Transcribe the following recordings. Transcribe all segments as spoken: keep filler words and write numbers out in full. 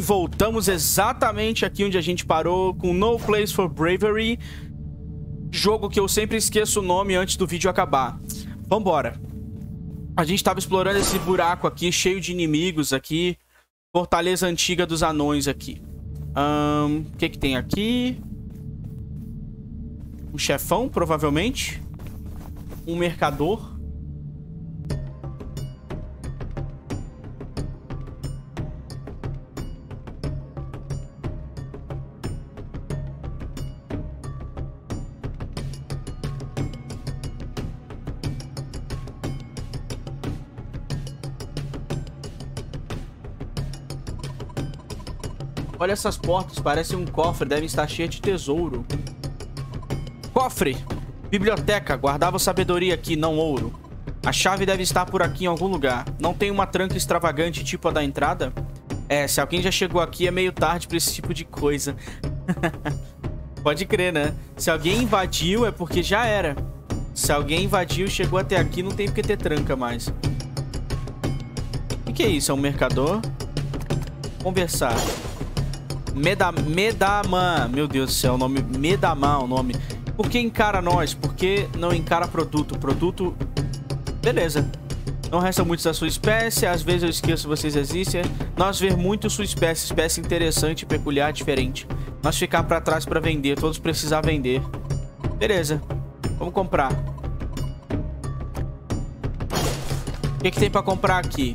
voltamos exatamente aqui onde a gente parou, com No Place for Bravery. Jogo que eu sempre esqueço o nome antes do vídeo acabar. Vambora. A gente tava explorando esse buraco aqui, cheio de inimigos aqui. Fortaleza antiga dos anões aqui. O um, que que tem aqui? Um chefão, provavelmente. Um mercador. Olha essas portas, parecem um cofre, devem estar cheias de tesouro. Cofre! Biblioteca, guardava sabedoria aqui, não ouro. A chave deve estar por aqui em algum lugar. Não tem uma tranca extravagante tipo a da entrada? É, se alguém já chegou aqui é meio tarde pra esse tipo de coisa. Pode crer, né? Se alguém invadiu é porque já era. Se alguém invadiu, chegou até aqui, não tem porque ter tranca mais. O que é isso? É um mercador? Conversar. Meda, Medaman, meu Deus do céu, o nome Medaman, o nome. Por que encara nós? Por que não encara produto? Produto, beleza. Não resta muitos da sua espécie, às vezes eu esqueço que vocês existem. Nós ver muito sua espécie, espécie interessante, peculiar, diferente. Nós ficar pra trás pra vender, todos precisar vender. Beleza, vamos comprar. O que que tem pra comprar aqui?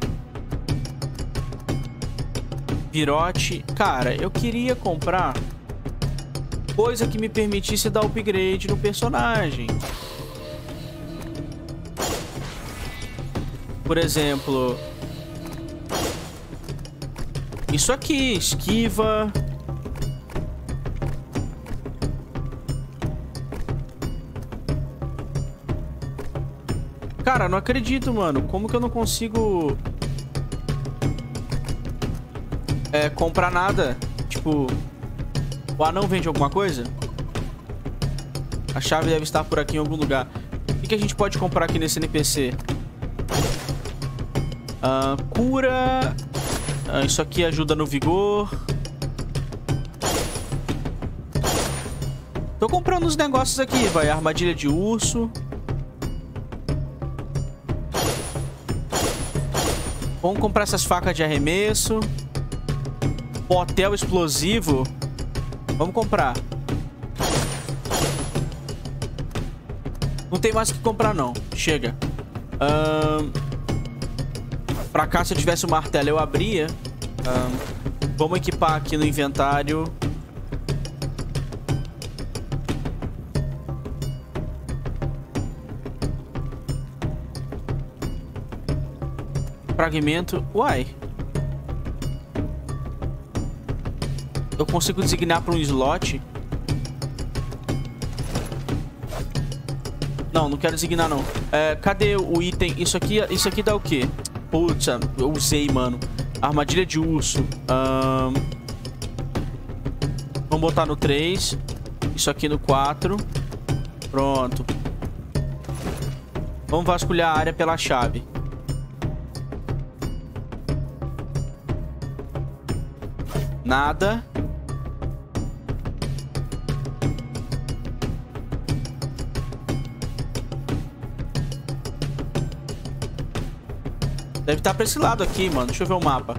Virote. Cara, eu queria comprar coisa que me permitisse dar upgrade no personagem. Por exemplo, isso aqui, esquiva. Cara, não acredito, mano. Como que eu não consigo... É, comprar nada. Tipo, o anão vende alguma coisa? A chave deve estar por aqui em algum lugar. O que, que a gente pode comprar aqui nesse N P C? Uh, cura. Uh, isso aqui ajuda no vigor. Tô comprando os negócios aqui, vai. Armadilha de urso. Vamos comprar essas facas de arremesso. Hotel explosivo. Vamos comprar. Não tem mais o que comprar, não. Chega. Um... Pra cá, se eu tivesse o martelo, eu abria. Um... Vamos equipar aqui no inventário. Fragmento. Uai. Eu consigo designar para um slot? Não, não quero designar, não. É, cadê o item? Isso aqui, isso aqui dá o quê? Putz, eu usei, mano. Armadilha de urso. Um... Vamos botar no três. Isso aqui no quatro. Pronto. Vamos vasculhar a área pela chave. Nada. Deve estar pra esse lado aqui, mano. Deixa eu ver o mapa.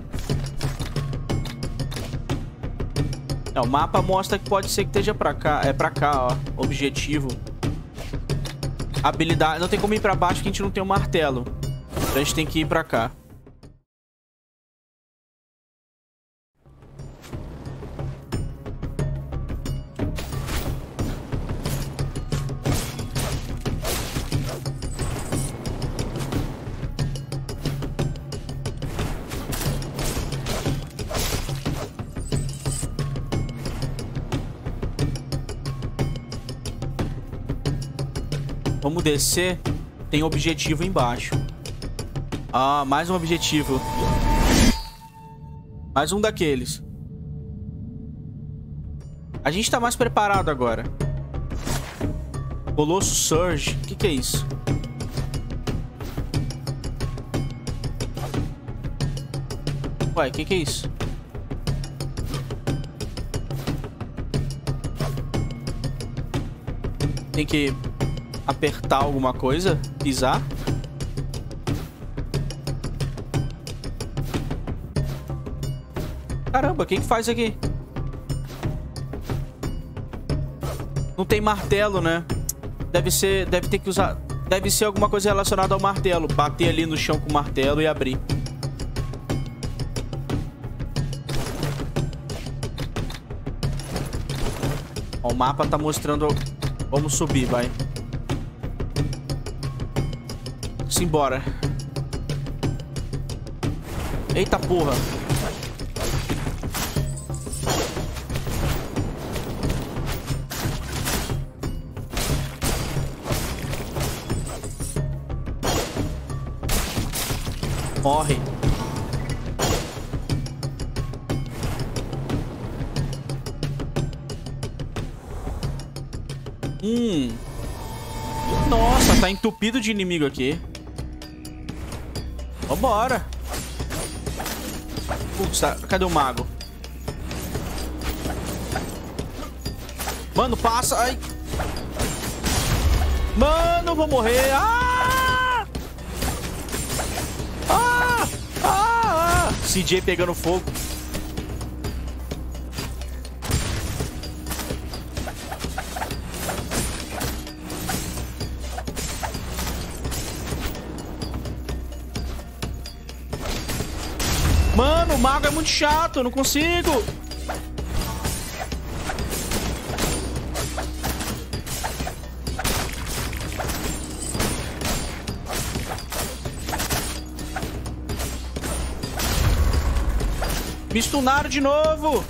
É, o mapa mostra que pode ser que esteja pra cá. É pra cá, ó. Objetivo. Habilidade. Não tem como ir pra baixo que a gente não tem um martelo. Então a gente tem que ir pra cá. Vamos descer. Tem objetivo embaixo. Ah, mais um objetivo. Mais um daqueles. A gente tá mais preparado agora. Colosso Surge. O que que é isso? Ué, o que que é isso? Tem que apertar alguma coisa, pisar. Caramba, quem que faz aqui? Não tem martelo, né? Deve ser, deve ter que usar, deve ser alguma coisa relacionada ao martelo. Bater ali no chão com o martelo e abrir. Ó, o mapa tá mostrando. Vamos subir, vai. Simbora. Eita porra. Morre. Hum. Nossa, tá entupido de inimigo aqui. Vambora. Putz, cadê o mago? Mano, passa. Ai. Mano, vou morrer. Ah! Ah! Ah! Ah! C J pegando fogo. Mano, o mago é muito chato, eu não consigo. Me stunaram de novo.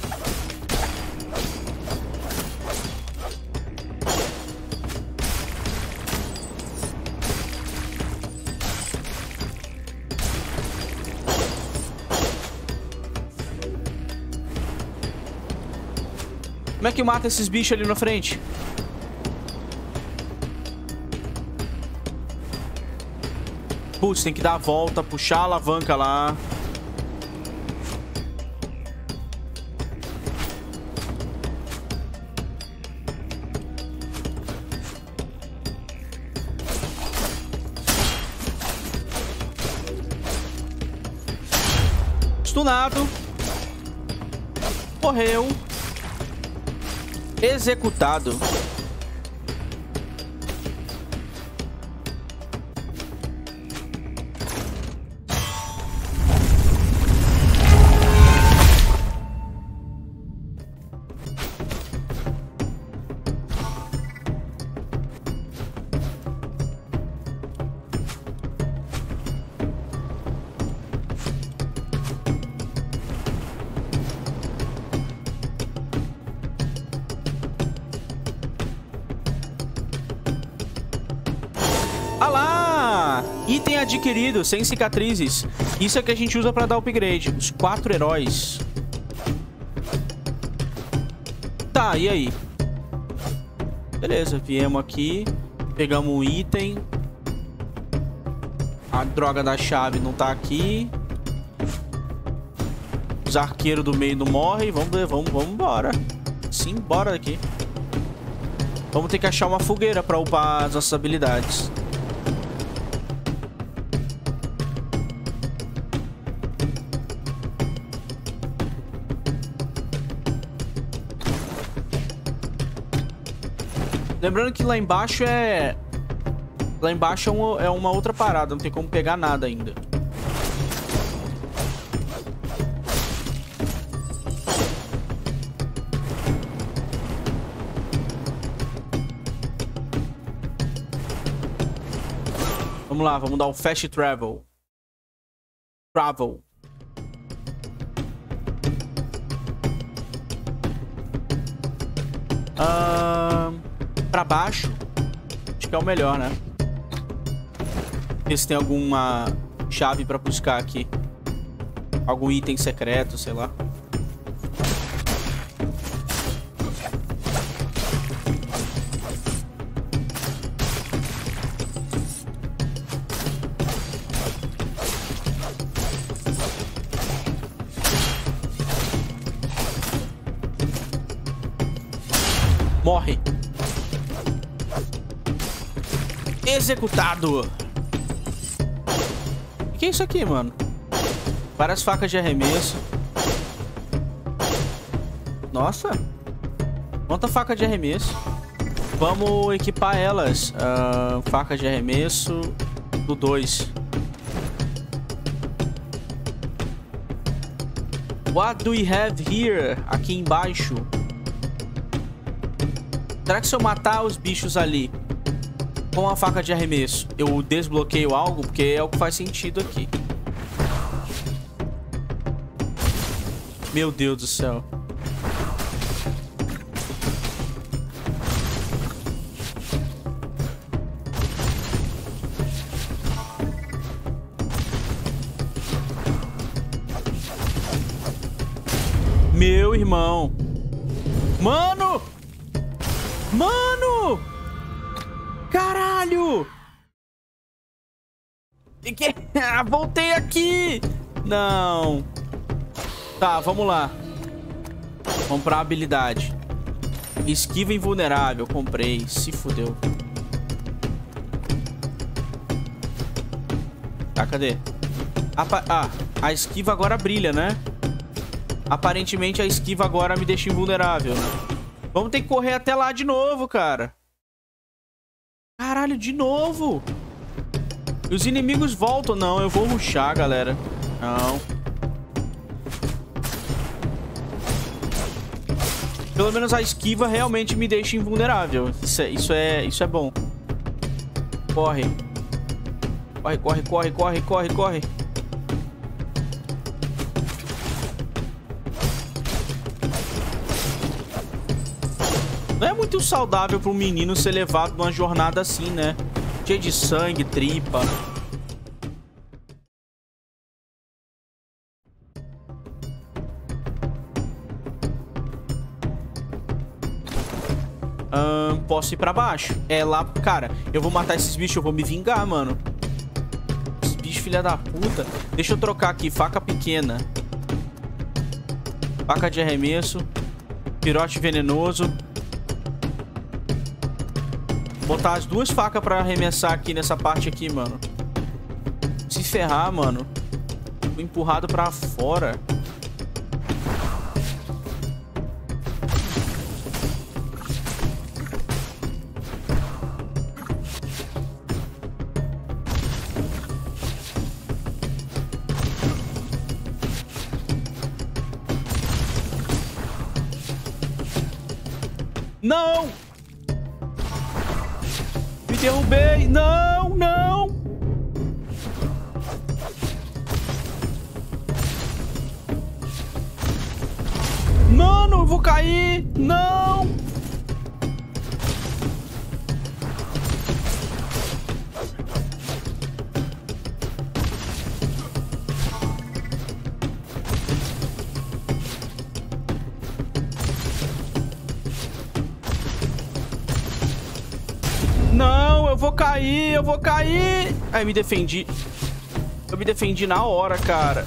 Como é que mata esses bichos ali na frente? Putz, tem que dar a volta, puxar a alavanca lá. Stunado. Morreu. Executado. Ah lá! Item adquirido, sem cicatrizes. Isso é que a gente usa pra dar upgrade. Os quatro heróis. Tá, e aí? Beleza, viemos aqui. Pegamos um item. A droga da chave não tá aqui. Os arqueiros do meio não morrem. Vamos ver, vamos, vamos embora. Sim, bora daqui. Vamos ter que achar uma fogueira pra upar as nossas habilidades. Lembrando que lá embaixo é... Lá embaixo é uma, é uma outra parada. Não tem como pegar nada ainda. Vamos lá, vamos dar um fast travel. Travel. Ahn... Pra baixo. Acho que é o melhor, né? Ver se tem alguma chave pra buscar aqui. Algum item secreto, sei lá. Morre. Executado. O que é isso aqui, mano? Várias facas de arremesso. Nossa. Quanta faca de arremesso. Vamos equipar elas. Uh, facas de arremesso do dois. What do we have here? Aqui embaixo. Será que se eu matar os bichos ali com a faca de arremesso, eu desbloqueio algo? Porque é o que faz sentido aqui. Meu Deus do céu. Meu irmão. Mano! Mano! Caralho! E que... Ah, voltei aqui! Não. Tá, vamos lá. Comprar habilidade. Esquiva invulnerável. Comprei. Se fudeu. Tá, cadê? Apa... Ah, a esquiva agora brilha, né? Aparentemente a esquiva agora me deixa invulnerável, né? Vamos ter que correr até lá de novo, cara. Caralho, de novo. E os inimigos voltam. Não, eu vou rushar, galera. Não. Pelo menos a esquiva realmente me deixa invulnerável. Isso é, isso é, isso é bom. Corre. Corre, corre, corre, corre, corre, corre. Não é muito saudável para um menino ser levado numa jornada assim, né? Cheio de sangue, tripa. Hum, posso ir pra baixo? É lá... Cara, eu vou matar esses bichos, eu vou me vingar, mano. Esses bichos, filha da puta. Deixa eu trocar aqui, faca pequena. Faca de arremesso. Pirote venenoso. Botar as duas facas pra arremessar aqui nessa parte aqui, mano. Se ferrar, mano. Fui empurrado pra fora. Não! Me derrubei! Não, não! Mano, eu vou cair! Não! Não, eu vou cair, eu vou cair. Ai, me defendi. Eu me defendi na hora, cara.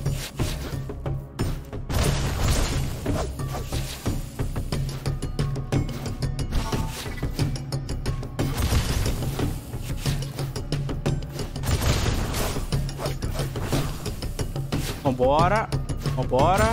Vambora. Vambora.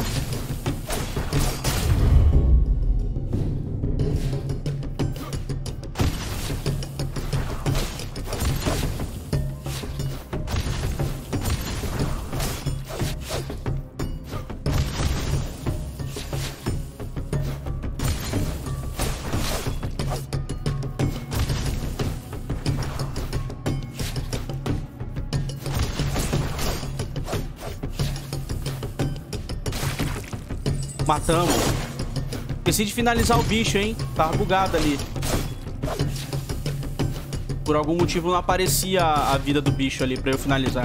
Matamos. Esqueci de finalizar o bicho, hein? Tava bugado ali. Por algum motivo não aparecia a vida do bicho ali pra eu finalizar.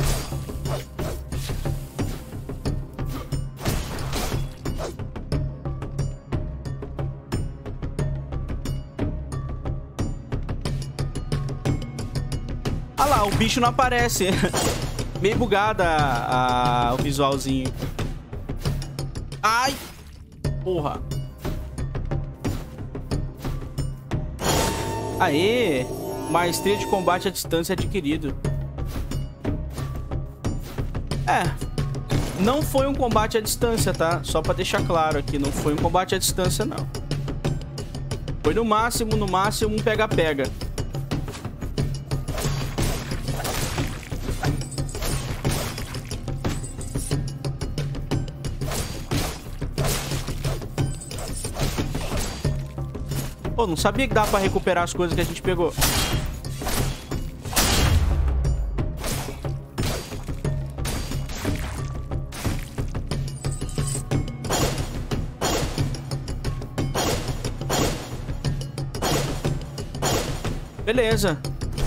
Ah lá, o bicho não aparece. Meio bugada a, a, o visualzinho. Ai! Porra! Aê! Maestria de combate à distância adquirido. É. Não foi um combate à distância, tá? Só pra deixar claro aqui. Não foi um combate à distância, não. Foi no máximo, no máximo, um pega-pega. Pô, não sabia que dá pra recuperar as coisas que a gente pegou. Beleza.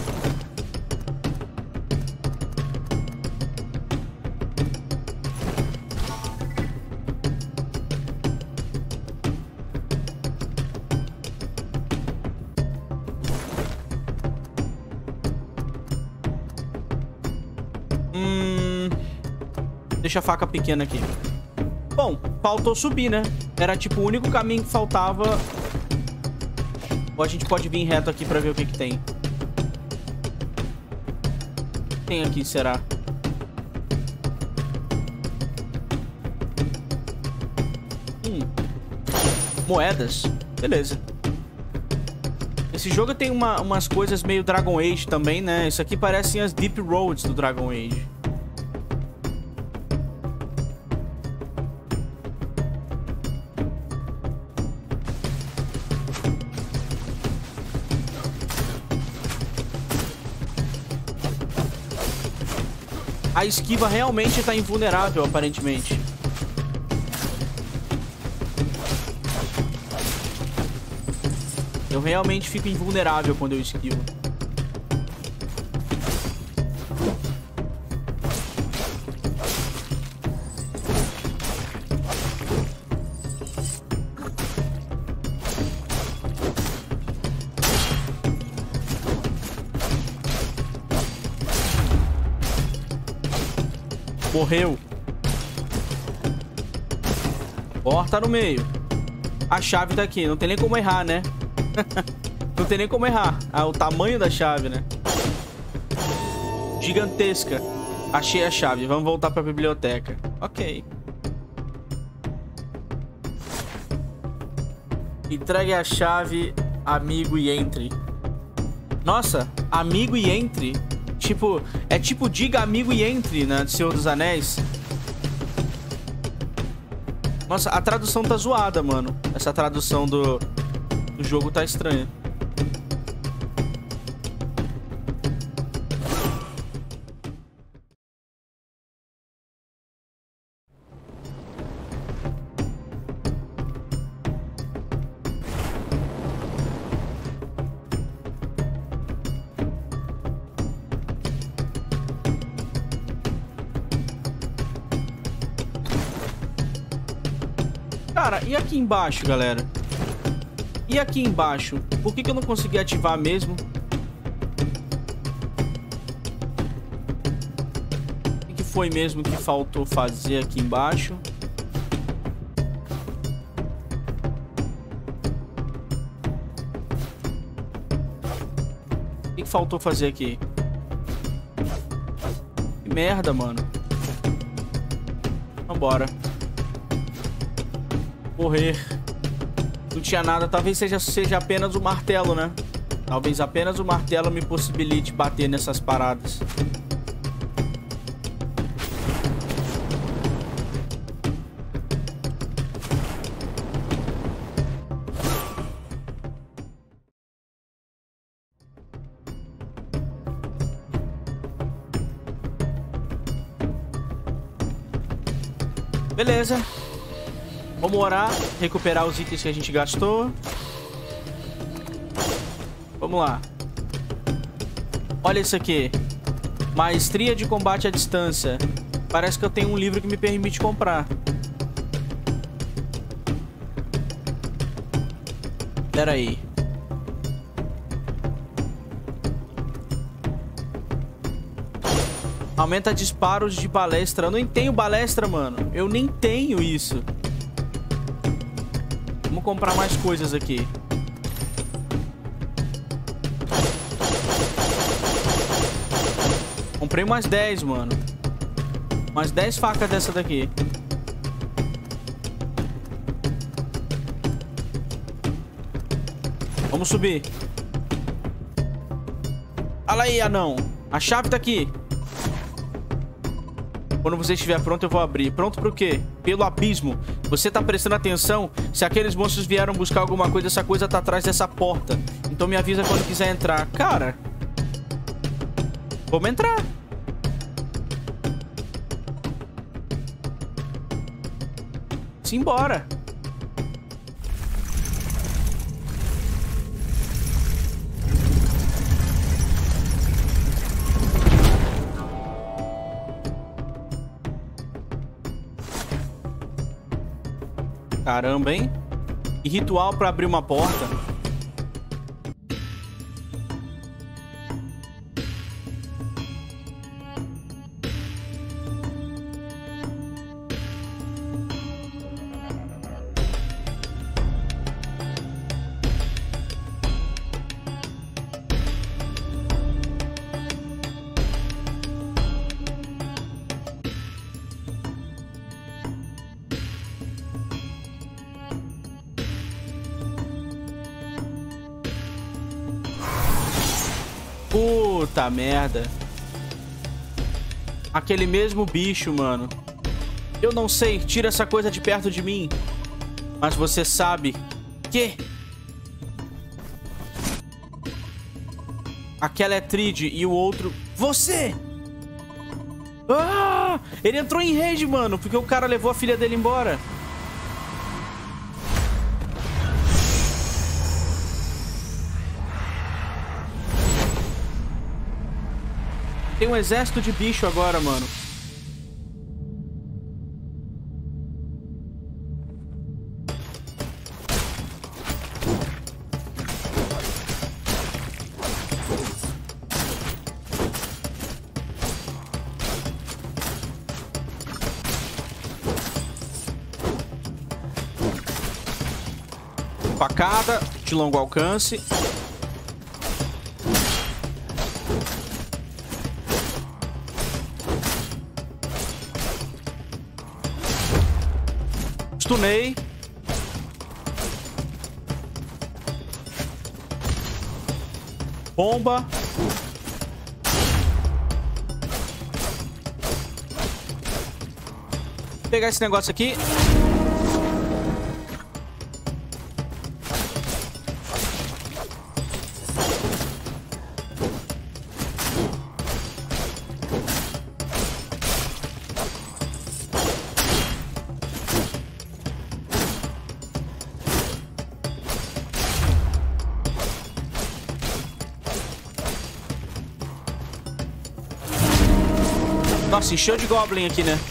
Hum... Deixa a faca pequena aqui. Bom, faltou subir, né? Era tipo o único caminho que faltava. Ou a gente pode vir reto aqui pra ver o que que tem. Tem aqui, será? Hum. Moedas. Beleza. Esse jogo tem uma, umas coisas meio Dragon Age também, né? Isso aqui parecem as Deep Roads do Dragon Age. A esquiva realmente tá invulnerável, aparentemente. Eu realmente fico invulnerável quando eu esquivo. Morreu. Porta no meio. A chave tá aqui. Não tem nem como errar, né? Não tem nem como errar. Ah, o tamanho da chave, né? Gigantesca. Achei a chave. Vamos voltar pra biblioteca. Ok. Entregue a chave, amigo, e entre. Nossa, amigo e entre. Tipo, é tipo diga amigo e entre, né? Do Senhor dos Anéis. Nossa, a tradução tá zoada, mano. Essa tradução do, do jogo tá estranha. Cara, e aqui embaixo, galera? E aqui embaixo? Por que que eu não consegui ativar mesmo? O que que foi mesmo que faltou fazer aqui embaixo? O que que faltou fazer aqui? Que merda, mano. Vambora. Correr. Não tinha nada. Talvez seja, seja apenas o martelo, né? Talvez apenas o martelo me possibilite bater nessas paradas. Beleza. Vamos orar, recuperar os itens que a gente gastou. Vamos lá. Olha isso aqui. Maestria de combate à distância. Parece que eu tenho um livro que me permite comprar. Pera aí. Aumenta disparos de balestra. Eu nem tenho balestra, mano. Eu nem tenho isso. Vamos comprar mais coisas aqui. Comprei mais dez, mano. Mais dez facas dessa daqui. Vamos subir. Olha aí, anão. A chave tá aqui. Quando você estiver pronto, eu vou abrir. Pronto pro quê? Pelo abismo. Você tá prestando atenção? Se aqueles monstros vieram buscar alguma coisa, essa coisa tá atrás dessa porta. Então me avisa quando quiser entrar. Cara. Vamos entrar. Simbora. Caramba, hein? Que ritual pra abrir uma porta. Puta merda. Aquele mesmo bicho, mano. Eu não sei, tira essa coisa de perto de mim. Mas você sabe que... Aquela é Trid e o outro... Você! Ah! Ele entrou em rage, mano, porque o cara levou a filha dele embora. Tem um exército de bicho agora, mano. Facada de longo alcance. Stunei. Bomba. Vou pegar esse negócio aqui. Nossa, encheu de Goblin aqui, né?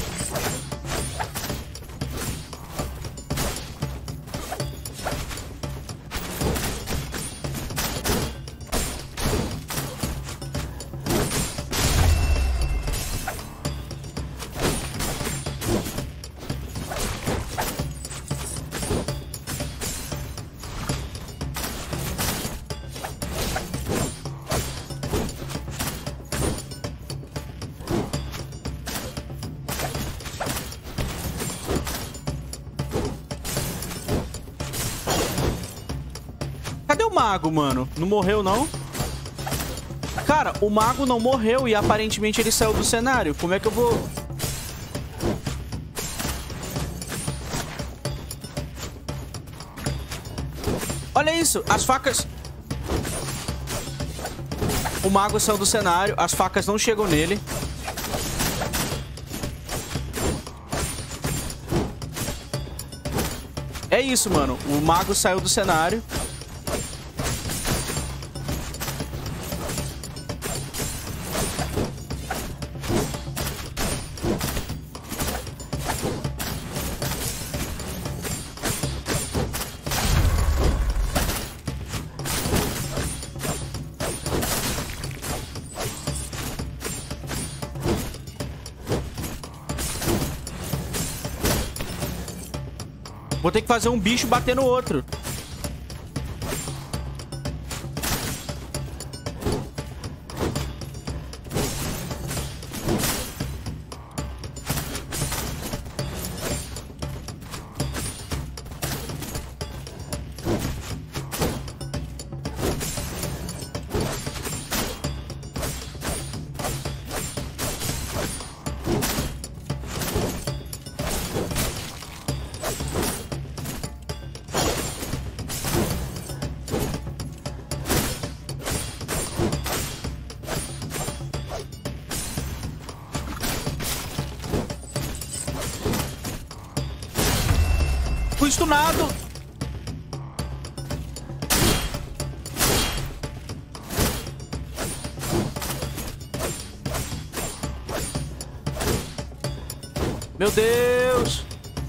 Cadê o mago, mano? Não morreu, não? Cara, o mago não morreu e aparentemente ele saiu do cenário. Como é que eu vou... Olha isso, as facas... O mago saiu do cenário, as facas não chegam nele. É isso, mano. O mago saiu do cenário. Vou ter que fazer um bicho bater no outro. Fui stunado. Meu Deus.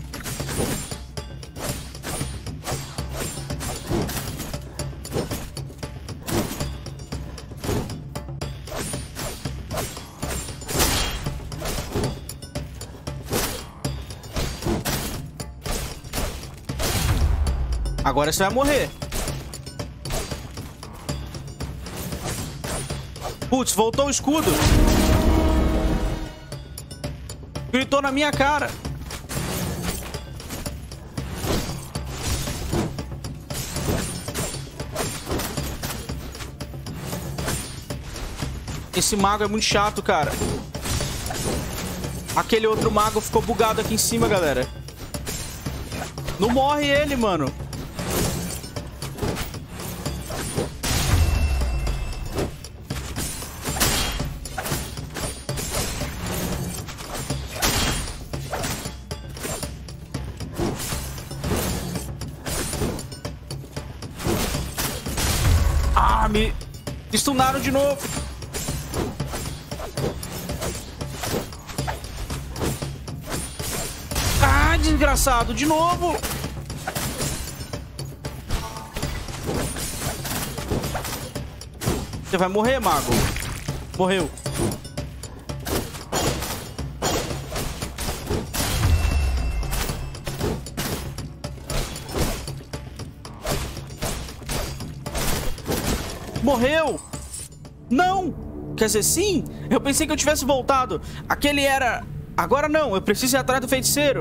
Agora você vai morrer. Putz, voltou o escudo. Gritou na minha cara. Esse mago é muito chato, cara. Aquele outro mago ficou bugado aqui em cima, galera. Não morre ele, mano. Ah, me stunaram de novo. Ah, desgraçado, de novo. Você vai morrer, mago. Morreu. Morreu! Não! Quer dizer, sim? Eu pensei que eu tivesse voltado. Aquele era... Agora não, eu preciso ir atrás do feiticeiro.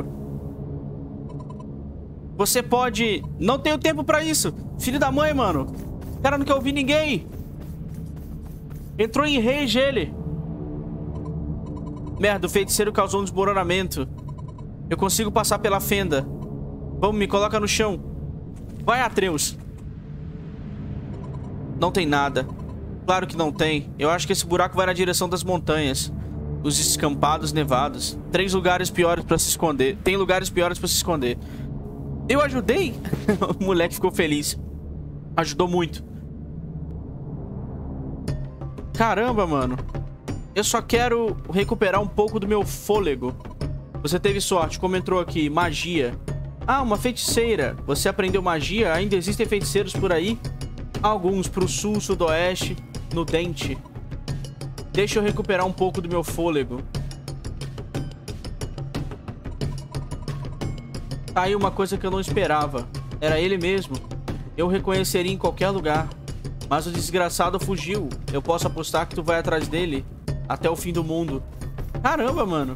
Você pode... Não tenho tempo pra isso. Filho da mãe, mano. O cara não quer ouvir ninguém. Entrou em rage ele. Merda, o feiticeiro causou um desmoronamento. Eu consigo passar pela fenda. Vamos, me coloca no chão. Vai, Atreus. Não tem nada. Claro que não tem. Eu acho que esse buraco vai na direção das montanhas. Os descampados nevados. Três lugares piores pra se esconder. Tem lugares piores pra se esconder. Eu ajudei? O moleque ficou feliz. Ajudou muito. Caramba, mano. Eu só quero recuperar um pouco do meu fôlego. Você teve sorte. Como entrou aqui? Magia. Ah, uma feiticeira. Você aprendeu magia? Ainda existem feiticeiros por aí? Alguns pro sul, sudoeste, no dente. Deixa eu recuperar um pouco do meu fôlego. Tá aí uma coisa que eu não esperava. Era ele mesmo. Eu o reconheceria em qualquer lugar. Mas o desgraçado fugiu. Eu posso apostar que tu vai atrás dele até o fim do mundo. Caramba, mano.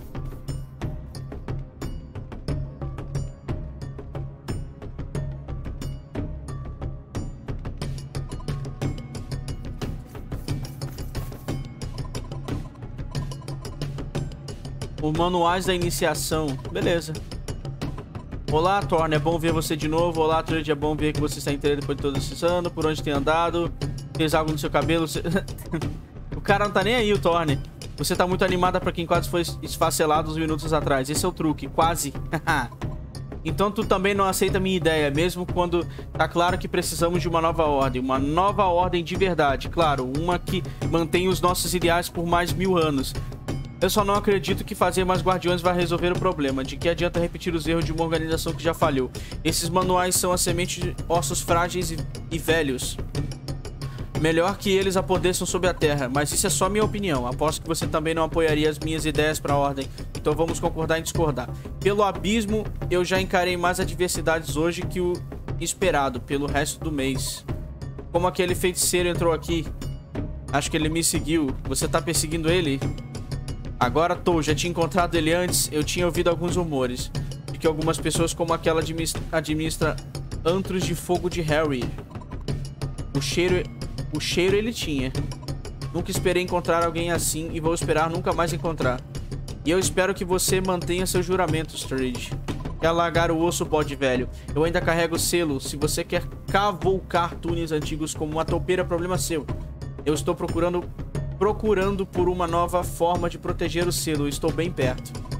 Os manuais da iniciação. Beleza. Olá, Thorne. É bom ver você de novo. Olá, Trude. É bom ver que você está inteiro depois de todo esse ano. Por onde tem andado? Fez algo no seu cabelo? Você... O cara não tá nem aí, o Thorne. Você tá muito animada pra quem quase foi esfacelado uns minutos atrás. Esse é o truque. Quase. Então tu também não aceita a minha ideia, mesmo quando tá claro que precisamos de uma nova ordem. Uma nova ordem de verdade. Claro, uma que mantém os nossos ideais por mais mil anos. Eu só não acredito que fazer mais guardiões vai resolver o problema. De que adianta repetir os erros de uma organização que já falhou? Esses manuais são a semente de ossos frágeis e, e velhos. Melhor que eles apodreçam sob a terra. Mas isso é só minha opinião. Aposto que você também não apoiaria as minhas ideias para a ordem. Então vamos concordar em discordar. Pelo abismo, eu já encarei mais adversidades hoje que o esperado pelo resto do mês. Como aquele feiticeiro entrou aqui. Acho que ele me seguiu. Você tá perseguindo ele? Agora tô, já tinha encontrado ele antes. Eu tinha ouvido alguns rumores de que algumas pessoas como aquela administra, administra antros de fogo de Harry. O cheiro, o cheiro ele tinha. Nunca esperei encontrar alguém assim e vou esperar nunca mais encontrar. E eu espero que você mantenha seus juramentos, Strade. Quer largar o osso, bode velho? Eu ainda carrego o selo. Se você quer cavalcar túneis antigos como uma toupeira, problema seu. Eu estou procurando... Procurando por uma nova forma de proteger o selo. Estou bem perto.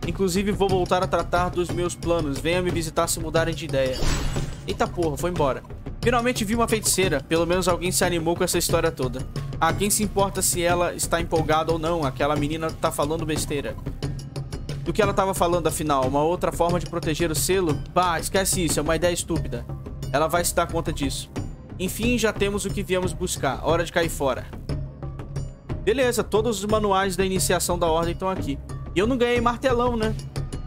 Inclusive, vou voltar a tratar dos meus planos. Venha me visitar se mudarem de ideia. Eita porra, foi embora. Finalmente vi uma feiticeira. Pelo menos alguém se animou com essa história toda. Ah, quem se importa se ela está empolgada ou não? Aquela menina tá falando besteira. Do que ela tava falando, afinal? Uma outra forma de proteger o selo? Bah, esquece isso, é uma ideia estúpida. Ela vai se dar conta disso. Enfim, já temos o que viemos buscar. Hora de cair fora. Beleza, todos os manuais da iniciação da ordem estão aqui. E eu não ganhei martelão, né?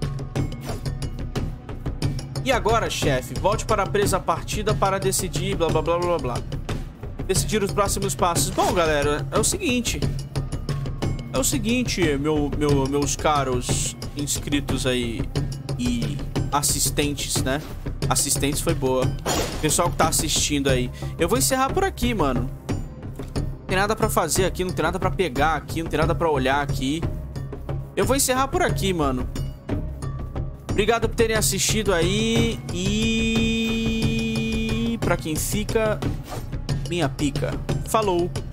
E agora, chefe? Volte para a presa partida para decidir blá blá blá blá blá. Decidir os próximos passos. Bom, galera, é o seguinte. É o seguinte, meu, meu, meus caros inscritos aí e assistentes, né? Assistentes foi boa. Pessoal que tá assistindo aí. Eu vou encerrar por aqui, mano. Não tem nada pra fazer aqui, não tem nada pra pegar aqui, não tem nada pra olhar aqui. Eu vou encerrar por aqui, mano. Obrigado por terem assistido aí. E... pra quem fica, minha pica. Falou!